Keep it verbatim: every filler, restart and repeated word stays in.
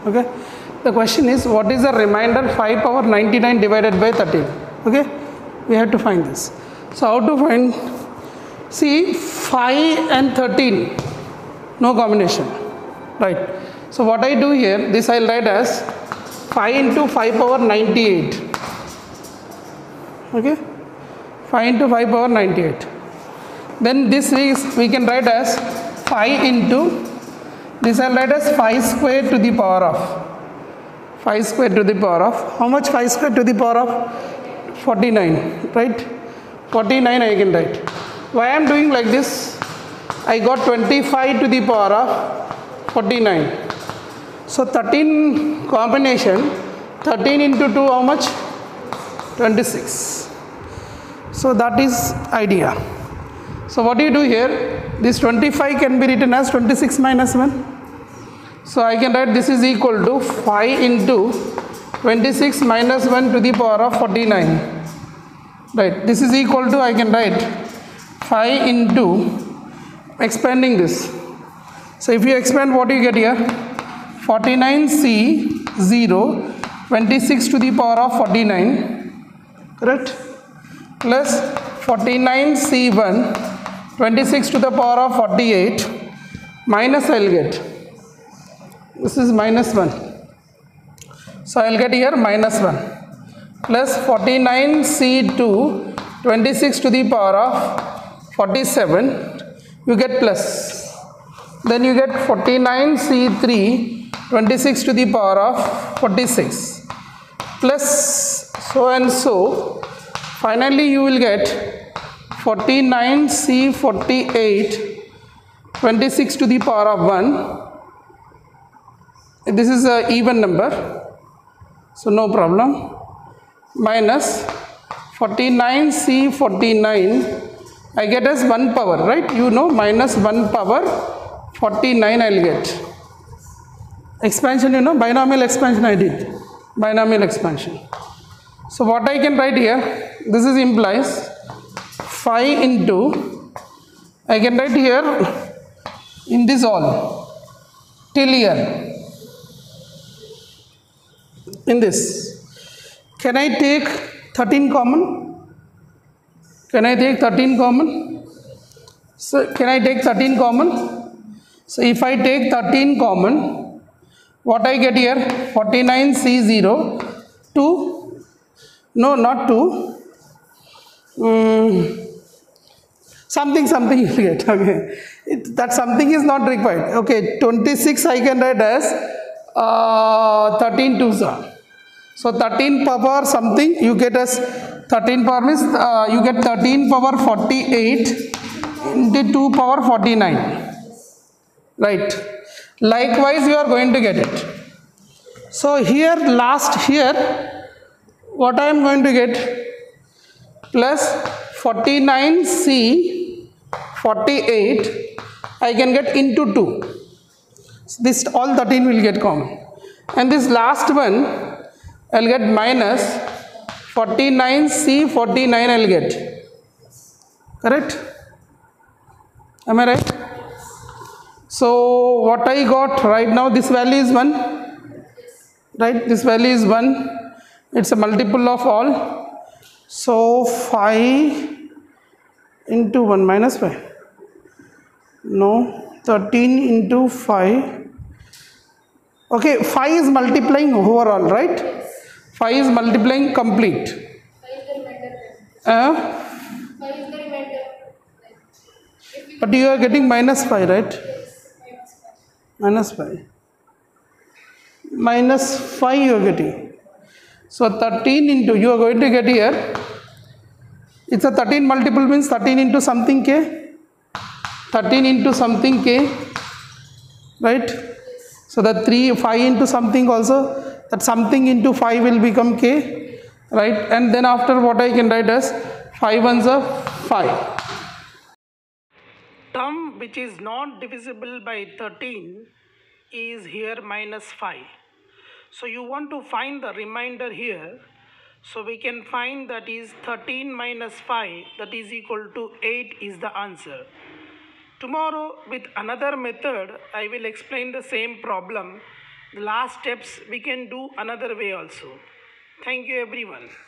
Okay, the question is, what is the remainder five power ninety-nine divided by thirteen? Okay, we have to find this. So how to find? See, five and thirteen, no combination, right? So what I do here, this I'll write as five into five power ninety-eight. Okay, five into five power ninety-eight. Then this is, we can write as five into, this I'll write as five square to the power of, five square to the power of, how much five square to the power of? forty-nine, right? forty-nine I can write. Why I am doing like this? I got twenty-five to the power of forty-nine. So thirteen combination, thirteen into two, how much? twenty-six. So that is idea. So what do you do here? This twenty-five can be written as twenty-six minus one. So I can write this is equal to five into twenty-six minus one to the power of forty-nine. Right, this is equal to, I can write five into, expanding this. So if you expand, what do you get here? forty-nine C zero, twenty-six to the power of forty-nine, correct? Plus forty-nine C one, twenty-six to the power of forty-eight, minus I will get, this is minus one. So I will get here minus one. Plus forty-nine C two, twenty-six to the power of forty-seven, you get plus. Then you get forty-nine C three, twenty-six to the power of forty-six, plus so and so. Finally you will get forty-nine C forty-eight, twenty-six to the power of one. This is an even number, so no problem. Minus forty-nine C forty-nine, I get as one power, right? You know, minus one power forty-nine I will get. Expansion, you know, binomial expansion I did. Binomial expansion. So what I can write here, this is implies five into, I can write here in this all, till here, in this. Can I take thirteen common? Can I take thirteen common? So can I take thirteen common? So if I take thirteen common, what I get here? forty-nine C zero, two, no not two, um, something something you will get, okay. It, that something is not required, okay. twenty-six I can write as uh, thirteen twos are. So thirteen power something, you get as thirteen power means uh, you get thirteen power forty-eight into two power forty-nine, right? Likewise you are going to get it. So here last here, what I am going to get? Plus forty-nine C forty-eight, I can get into two. So this all thirteen will get common. And this last one, I will get minus forty-nine C forty-nine I will get, correct? Am I right? So what I got right now, this value is one, right? This value is one, it's a multiple of all. So five into one minus five, no, thirteen into five, okay, five is multiplying overall, right? five is multiplying complete. five is the remainder. Uh, five is the remainder. but you are getting minus five, right? Yes, minus five. Minus five. Minus five you are getting. So thirteen into, you are going to get here, it's a thirteen multiple means thirteen into something k, thirteen into something k, right? So the three, five into something also, that something into five will become k, right? And then after what I can write as five ones are five. Term which is not divisible by thirteen is here minus five. So you want to find the remainder here. So we can find that is thirteen minus five, that is equal to eight is the answer. Tomorrow with another method I will explain the same problem The last steps we can do another way also. Thank you everyone.